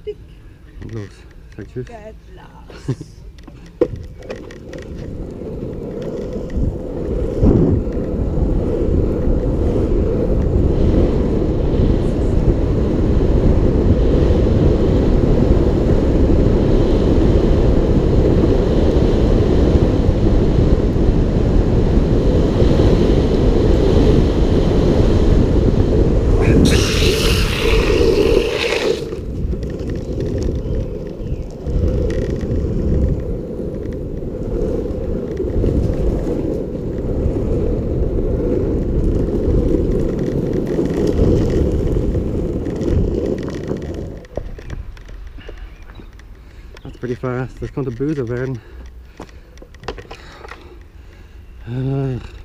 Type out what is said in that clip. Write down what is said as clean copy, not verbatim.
Tick. Und los. Sag tschüss. Get lost. That's pretty fast. Das könnte böse werden.